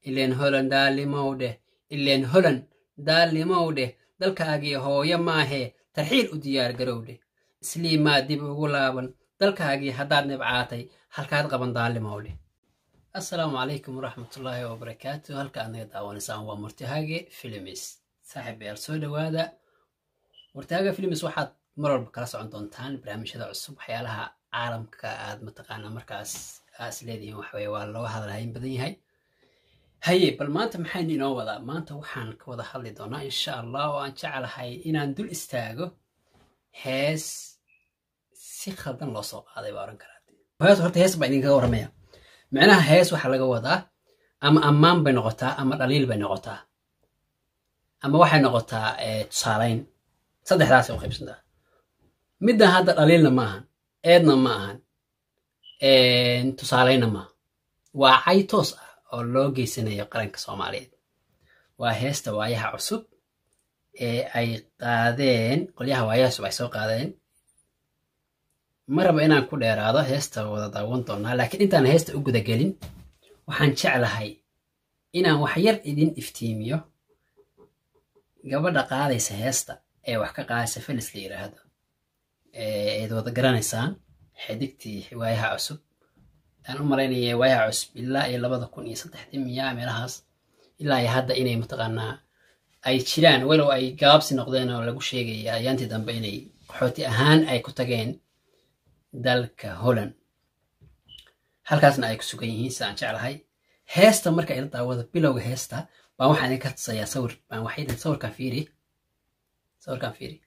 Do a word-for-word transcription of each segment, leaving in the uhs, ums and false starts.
ileen holan daalimowdhe ileen holan daalimowdhe dalkaagii hooyo maahee tarxiil u diyaar garowdhe isliimaa dib ugu laaban dalkaagii haddaad nibcaatay halkaad qaban daalimowdhe assalaamu calaykum waraxmatullaahi wabarakaatu halka aad naga daawanaysaan waa Murtahage Films saaxiibayaal soo dhawaada Murtahage Films waxaad mar walba kala socon doontaan barnaamijyada cusub waxyaalaha caalamka aad mataqaana markaas aas leedihiin wax weeye waa loo hadlahayn badan yahay haye bal maanta maxaan inoo wadaa maanta waxaan ka wada hadli doonaa insha Allah oo aan jecelahay inaan dul istaago hees si khaldan loo soo qaaday baa oran karaa hees horta hees baa idinkaga warramaya macnaha hees waxa laga wadaa ama ammaan bay noqotaa ama dhaliil bay noqotaa ama waxay noqotaa ee tusaaleyn saddexdaas oo qaybsantaa midda hadda dhaliilna ma ahan eedna ma ahan ee tusaaleyna ma waa cay toos ah oo loo geysanayo qaranka Soomaaliyeed waa heesta waayaha cusub ee ay qaadeen qolyaha waayaha cusub ay soo qaadeen maraba inaan ku dheeraado heesta wada daawan doonaa laakiin intaan heesta u guda gelin waxaan jeclahay inaan wax yar idin iftiimiyo gabadha qaadaysa heesta ee wax ka qaadaysa Felis la yiraahdo ee wada garanaysaan xidigtii waayaha cusub aan u maleynayay waayaha cusub ilaa iyo labada kun iyo saddex miya meelahaas ilaa ay hadda inay mataqaanaa ay jiraan walow ay gaabsi noqdeen oo lagu sheegay ayaantii dambe inay qaxooti ahaan ay ku tageen dalka Holland halkaasna ay ku sugan yihiin saan jeclahay heesta marka ay daawada bilowga heesta baan waxaan idin ka tusayaa sawir baan waxay sawirkan fiiri sawirkan fiiri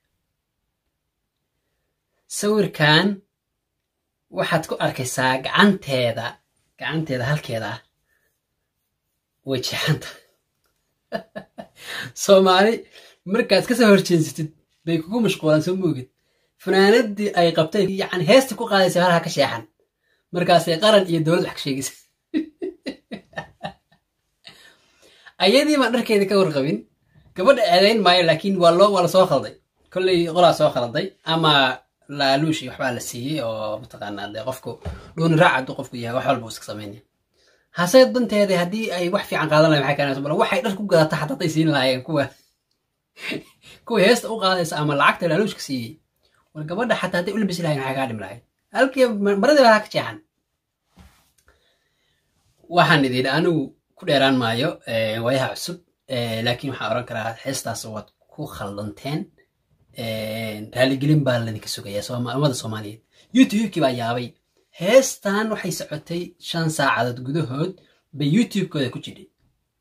sawirkan waxaad ku arkaysaa gacanteeda gacanteeda halkeeda way jeexanta Soomaali markaad ka soo horjeensatid bay kugu mashquulaan soo moogid fanaanadii ay qabtay yani heesta ku qaadaysa halka ka sheexan markaas ay qaran iyo dawlad wax ka sheegaysa ayadii ma dharkeeda ka warqabin gabadha eedayn maayo laakiin waa loo wala soo khalday kulli qolaa soo khalday ama la luushi waxba la siiyay oo mataqaanaa qofku doon raacad qofku yahay wax walba iska sameeyay hase danteeda hadii ay wax fiican qaadan lahayn waxa kana bal waxay dhar ku gadata xataa ay siin lahaayeen kuwa kuwa heesta u qaadaysa ama lacagta la luushka siiyay gabadha xataa hadii u labis lahayn waxa ka dhim lahayn halkii marada waxa ka jeexan waxaan idin anigu ku dheeraan maayo ee waayaha cusub ee laakiin waxa oran karaa heestaas wad ku khaldanteen ee raaligelin baa la idinka sugayaa Soomaalida Soomaaliyeed YouTube-ki baa yaabay heestan waxay socotay shan saacadood gudahood bay YouTube-kooda ku jiray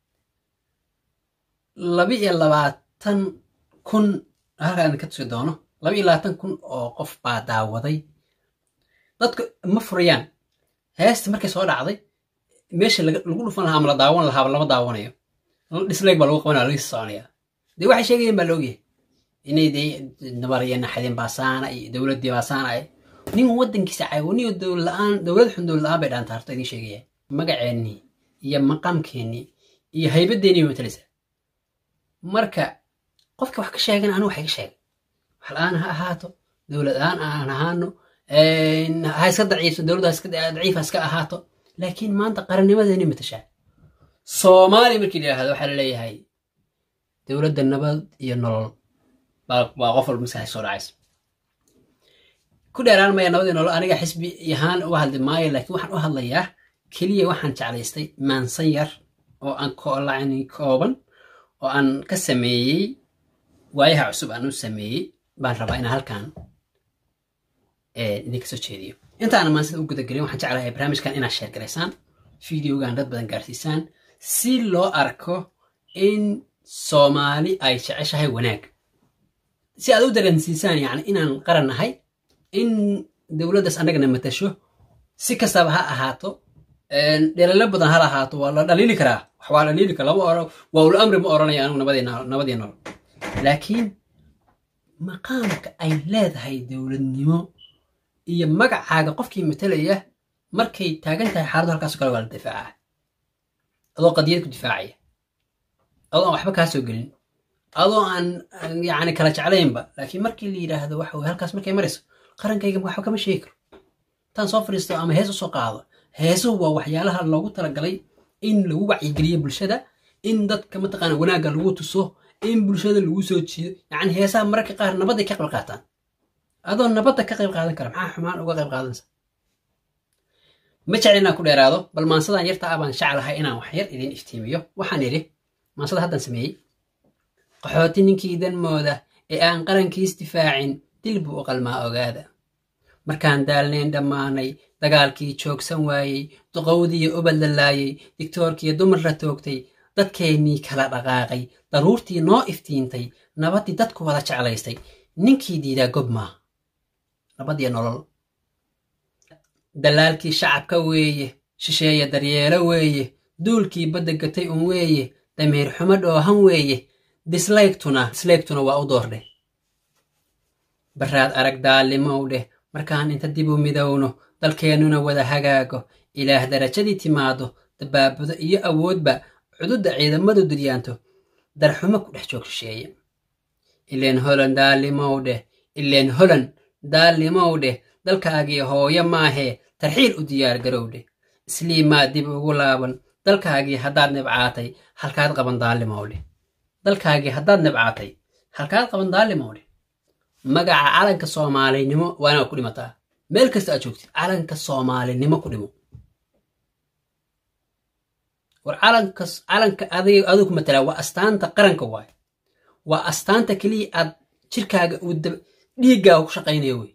laba iyo labaatan kun halkaan ka tusi doono laba iyo labaatan kun oo qof baa daawaday dadku ma furayaan heesta markay soo dhacday meesha lagu dhufan lahaa ama la daawan lahaa lama daawanayo dislike baa lagu qabanaa laga soconaya dee waxay sheegayeen baa loogeeyay inay day nabariyana xidin baasaana iyo dawladii baasaana ay nin wadankiisa caawiniyo dawlad la'aan dawlad xun dawlad la'aan bay dhaanta harto idin sheegaya magaceeni iyo maqamkeeni iyo haybadeeni ma talisa marka qofka wax ka sheegan anu wax ka sheeg wax la'aan ha ahaato dawlad la'aan aan ahaano ee ha iska daciifo dawladda iska daciif iska ahaato laakiin maanta qarannimadeeni ma tashaa Soomaali markii la yiraahdo waxa la leeyahay dawladda nabad iyo nolol baa qof walba maskaxdiisa soo dhacaysa ku dheeraan ma nabad iyo nolol aniga xisbi yahaan u hadli maayo laakiin waxaan u hadlayaa kaliya waxaan jeclaystay maansan yar oo aan koolacni kooban oo aan ka sameeyay waayaha cusub aan u sameeyay baan rabaa in halkaan ee idinka soo jeediyo inta aan maansida u guda galin waxaan jeclahay barnaamijkan inaad share gareysaan fiidiyogan dad badan gaarsiisaan si loo arko in Soomaali ay jeceshahay wanaag si aad u dareensiisaan yani inaan qaran nahay in dawladdaas anagana matasho si kastaba ha ahaato een dheelala badan ha ahaato waa la dhaliili karaa wax waa la dhaliili karaa laba oro waa ul amri ma oranaya anigu nabadeena nabadeena laakiin maqaamka ay leedahay dawladnimo iyo magacaaga qofkii matalaya markay taagan tahay xaalad halkaas kale waa la difaaca adoo qadiyad ku difaacaya adoo waxba ka soo gelin adoo aan yani kala jeclaynba laakiin markii la yiraahdo waxa halkaas markay marayso qarankayga waxa kama sheegi karo tan soo fariisto ama hees soo qaado heeso waa waxyaalaha loogu talagalay in lagu wacyigeliyo bulshada in dadka mataqaana wanaagga lagu tuso in bulshada lagu soo jiido yacni heesaha mararka qaar nabadday ka qayb qaataan adoo nabadda ka qayb qaadan kara maxaa xumaan uga qayb qaadanaysa ma jecel inaan ku dheeraado bal maansadan yarta ah baan jeclahay inaan wax yar idin iftiimiyo waxaan idhi maansada haddan sameeyey qaxooti ninkii danmooda ee aan qarankiis difaacin dil buu u qalmaa ogaada markaan daalnayn dhammaanay dagaalkii joogsan waayey duqowdiiyo ubad la laayey digtoorkiiyo dumar la toogtay dadkeennii kala dhaqaaqay daruurtii noo iftiintay nabaddii dadku wada jeclaystay ninkii diidaa gob maaha nabadiyo nolol dalaalkii shacabka weeye shisheeye daryeelo weeye duulkii badda gatay un weeye damiir xumo dhoohan weeye dislaygtuna dislaygtuna waa u doordheh baraad arag daalimow dheh markaan inta dib u midowno dalkeennuna wada hagaago ilaah darajadii timaado dabaabudo iyo awoodba cududda ciidamadu duryaanto darxumo ku dhex joog shisheeye ileen holan daalimow dheh ileen holan daalimow dheh dalkaagii hooyo maahee tarxiil u diyaar garow dheh isliimaa dib ugu laaban dalkaagii haddaad nibcaatay halkaad qaban daalimow dheh dalkaagii haddaad nibcaatay halkaad qaban daalimow dheh magaca calanka soomaalinimo waa inaad ku dhimataa meel kasta aad joogtid calanka soomaalinimo ku dhimo war calanka calanka adig adigu matala waa astaanta qaranka waay waa astaanta keliya aad jirkaaga uu dhiiggaaga ku shaqaynayo wey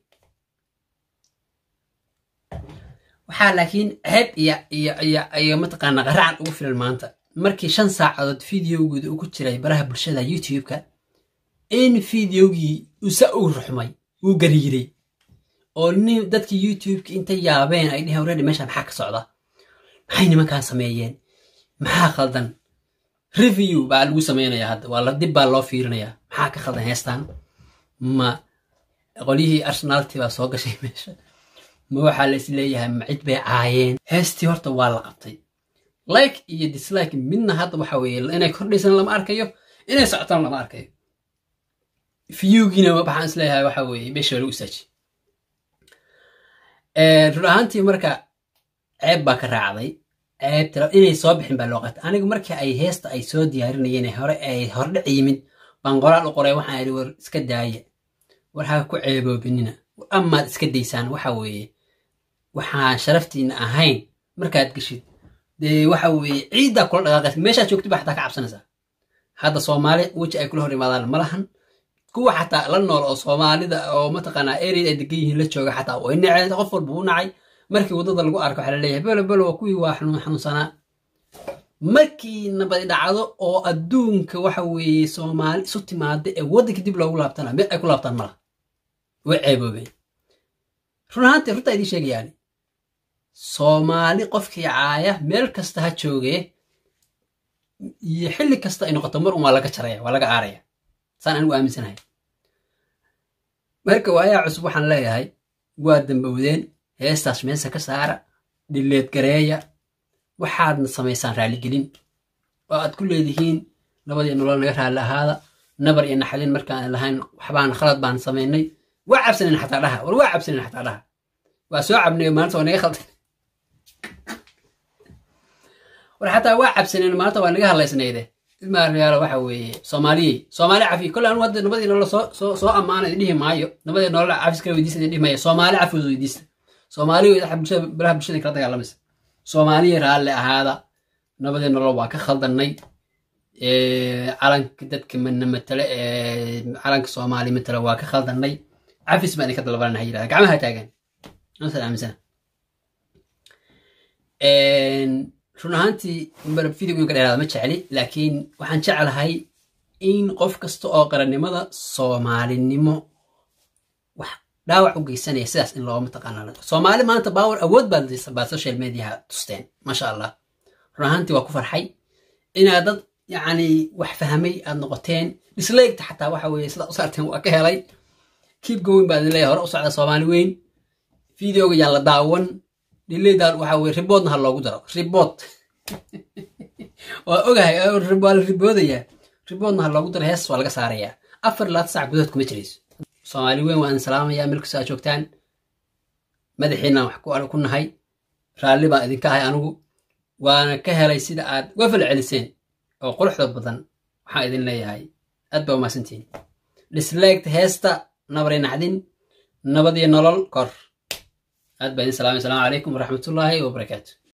waxaa laakiin ceeb iyo iyo iyo iyo mataqaana qaracan ugu filan maanta markii shan saacadood fideogooda ugu jiray baraha bulshada youtube-ka in fideogii usa uu ruxmay uu gariiray oo nin dadkii youtube-ka intay yaabeen ay dheheen already meesha maxaa ka socda maxay nimankaan sameeyeen maxaa khaldan review baa lagu samaynayaa hadda waa la dib baa loo fiirinayaa maxaa ka khaldan heestaan ma qolyihii arsenalti baa soo gashay meesha ma waxaa la is leeyahay ma cid bay caayeen heestii horta waa la qabtay like iyo dislike midna hadda waxa weeye inay kordhaysan lama arkayo inay socotaan lama arkayo viewgiina waxaan is leeyahay waxa weeye meesha lagu isaaji run ahaantii marka ceeb baa ka raacday ceebta inay soo bixin baa loo qatay anigu markii ay heesta ay soo diyaarinayeen hore ay hordhac yimid baan qoraal u qoray waxaan idhi war iska daaya war ha ku ceeboobinina amaad iska daysaan waxa weeye waxaan sharaftiina ahayn markaad geshid dee waxa weeye ciiddaa kula dhaqaaqaysa meeshaad joogtid baa xataa ka cabsanaysaa hadda soomaali weji ay kula hor imaadaan ma lahan kuwa xataa la nool oo soomaalida oo mataqaanaa area ay degan yihiin la jooga xataa way nacay qof walba u nacay markii waddada lagu arko waxaa la leeyahay belo belo waa kuwii waa xanuunsanaa markii nabadi dhacdo oo adduunka waxa weeye soomaali isu timaada ee waddanka dib loogu laabtana mid ay ku laabtaan malaha way ceeboobeen run ahaantii runtaa idiin sheegayaani soomaali qofkii caaya meel kasta ha joogee iyo xilli kasta ay noqoto mar un waa laga jaraya waa laga aaraya saan anigu aaminsanahay marka waayaa cusub waxaan leeyahay waa dambowdeen heestaas meesa ka saara dhileed gareeya waxaadna samaysaan raaligelin oo aad ku leedihiin nabadii nolol naga raalli ahaada nabar iyo naxalin markaan lahayn waxbaan khalad baan samaynay waa cabsanin xataa dhaha war waa cabsanin xataa dhaha waa soo cabnay maanta waa naga khaldan war xataa waa cabsanin maanta waa naga hadlaysnayde ilmaariyaalo waxa weeye soomaaliyey soomaali cafi kolle anu hadda nabadii nolol soo soo soo ammaanay dhihi maayo nabadii nolol cafis kala weydiista dhihi maayo soomaali cafis weydiista soomaaliya waxa bulshada baraha bulshada kala dagaalamaysa soomaaliya raalli ahaada nabadii nolol waa ka khaldannay calanka dadka mana matale ee calanka soomaali matale waa ka khaldannay cafis baan idinka dalbananahay yidhahda gacmaha taagan anasaan aaminsana run ahaantii video ka dheeraada ma jecli laakiin waxaan jeclahay in qof kasta oo qarannimada soomaalinimo wax dhaawac u geysanaya sidaas in looma taqaanaa soomaali maanta baawar awood baad baa social mediaha tusteen maasha allah run ahaantii waa ku farxay inaad dad yacni wax fahmay aad noqoteen disliketa xataa waxa weeye sidaa u saarteen waa ka helay keep going baa idin leeyahay hore u socda soomaali weyn videoga yaa la daawan dhileydaan waxa weeye riboodna ha loogu daro ribood waa ogahay waa la riboodayaa riboodna ha loogu daro hees waa laga saarayaa afar laad saac gudood kuma jirayso soomaali weyn waan salaamayaa meel kasta aad joogtaan madaxiinaan wax ku nahay raalli baan idinka ahay anigu waana ka helay sida aad uga falceliseen oo quruxda badan waxaan idin leeyahay aad baa umahadsantihiin disliked heesta nabaray nacdin nabad iyo nolol kor aad baa idin salaamay asalaamu calaykum waraxmatullaahi wabarakaatu